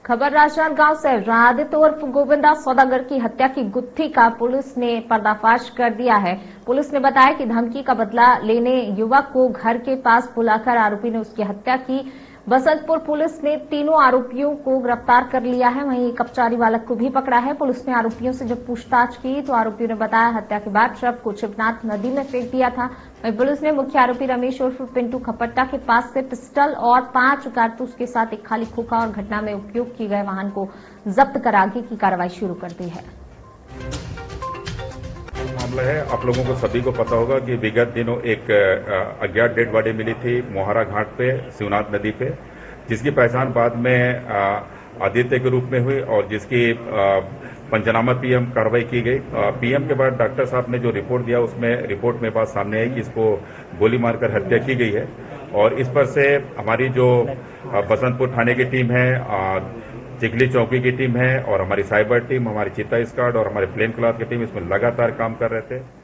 खबर राजनांदगांव से आदित्य उर्फ गोविंदा सौदागर की हत्या की गुत्थी का पुलिस ने पर्दाफाश कर दिया है। पुलिस ने बताया कि धमकी का बदला लेने युवक को घर के पास बुलाकर आरोपी ने उसकी हत्या की। बसंतपुर पुलिस ने तीनों आरोपियों को गिरफ्तार कर लिया है। वहीं एक अपचारी बालक को भी पकड़ा है। पुलिस ने आरोपियों से जब पूछताछ की तो आरोपियों ने बताया हत्या के बाद शव को शिवनाथ नदी में फेंक दिया था। वहीं पुलिस ने मुख्य आरोपी रमेश उर्फ पिंटू खपट्टा के पास से पिस्टल और 5 कारतूस के साथ एक खाली खोखा और घटना में उपयोग किए गए वाहन को जब्त कर आगे की कार्रवाई शुरू कर दी है। मामला है, आप लोगों को सभी को पता होगा कि विगत दिनों एक अज्ञात डेड बॉडी मिली थी मोहरा घाट पे शिवनाथ नदी पे, जिसकी पहचान बाद में आदित्य के रूप में हुई और जिसकी पंचनामा पीएम कार्रवाई की गई। पीएम के बाद डॉक्टर साहब ने जो रिपोर्ट दिया उसमें रिपोर्ट में बात सामने आई कि इसको गोली मारकर हत्या की गई है और इस पर से हमारी जो बसंतपुर थाने की टीम है, चिखली चौकी की टीम है और हमारी साइबर टीम, हमारी चीता स्क्वाड और हमारे फ्लेम क्लास की टीम इसमें लगातार काम कर रहे थे।